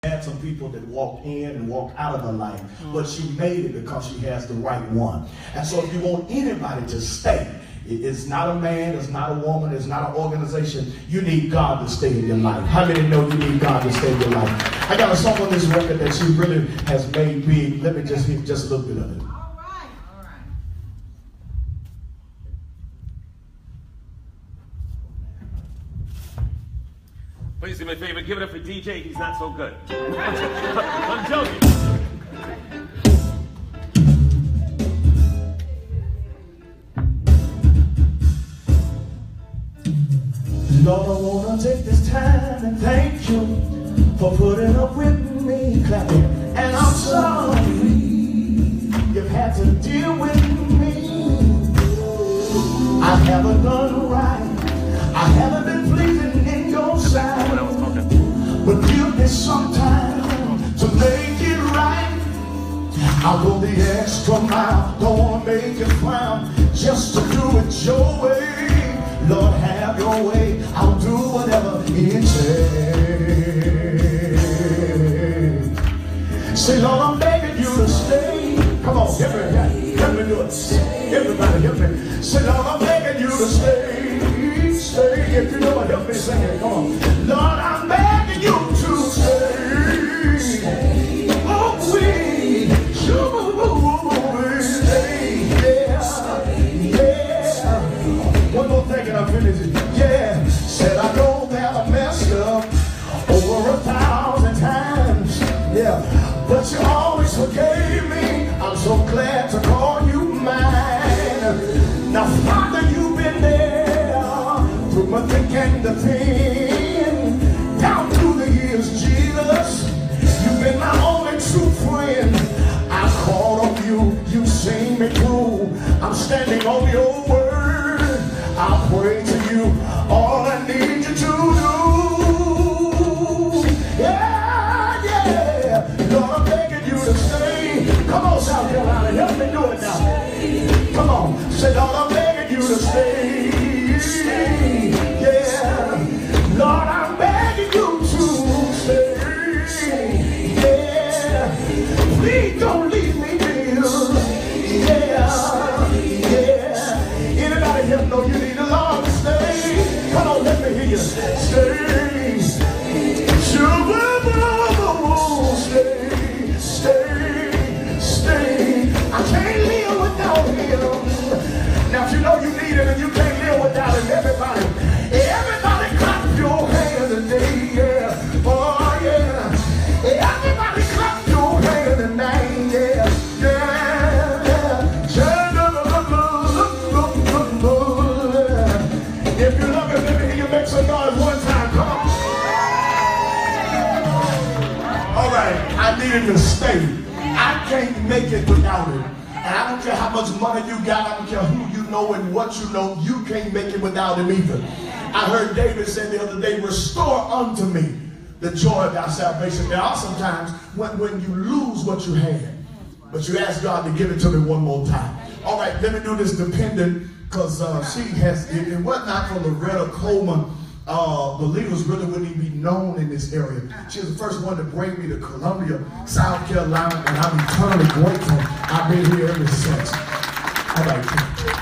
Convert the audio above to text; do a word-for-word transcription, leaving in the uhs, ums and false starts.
Had some people that walked in and walked out of her life, but she made it because she has the right one. And so if you want anybody to stay, it's not a man, it's not a woman, it's not an organization. You need God to stay in your life. How many know you need God to stay in your life? I got a song on this record that she really has made big. Let me just hit just a little bit of it. All right, all right. Please do me a favor, give it up for D J. He's not so good. I'm joking. Lord, I want to take this time and thank you for putting up with me, clapping. And I'm sorry you've had to deal with me. I haven't done right. I haven't been pleasing in your sight. But give me some time to make it right. I'll go the extra mile. Don't want to make you frown, just to do it your way. Lord, have your way. I'll do whatever it takes. Say, Lord, I'm begging you to stay. Come on, help me, help me do it. Everybody, help me. Say, Lord, I'm begging you to stay. Stay. If you know what, help me sing it. Come on. Lord, I'm begging you to stay. Oh, we, stay. Yeah, yeah. One more thing and I'll finish it. Yeah, said I know that I messed up over a thousand times. Yeah, but you always forgave me. I'm so glad to call you mine. Now, Father, you've been there through my thick and the thin. Down through the years, Jesus, you've been my only true friend. I called on you, you seen me through. I'm standing on your word. I'll pray to you, all I need you to do. Yeah, yeah. Lord, I'm begging you to stay. Come on, South Carolina, help me do it now. Come on, say, Lord, I'm begging you to stay. Yeah, Lord, I'm begging you to stay. Yeah, please don't leave me here. Yeah, yeah. Anybody here know you need the Lord to stay? Come on, let me hear you. Stay. Stay, stay, stay. I can't live without him. Now, if you know you need him and you can't live without him, everybody, everybody clap your hands today, yeah. Oh, yeah. Everybody clap your hands tonight, yeah. Yeah, yeah. If you love him, let me hear you make some noise one time. Come on. All right, I need him to stay. I can't make it without him. And I don't care how much money you got, I don't care who you know and what you know, you can't make it without him either. I heard David say the other day, restore unto me the joy of thy salvation. There are some times when, when you lose what you had, but you ask God to give it to me one more time. All right, let me do this dependent, because uh, she has, it, it was not for Loretta Coleman, uh, believers really wouldn't even be known in this area. She was the first one to bring me to Columbia, South Carolina, and I'm eternally grateful. I've been here ever since. All right.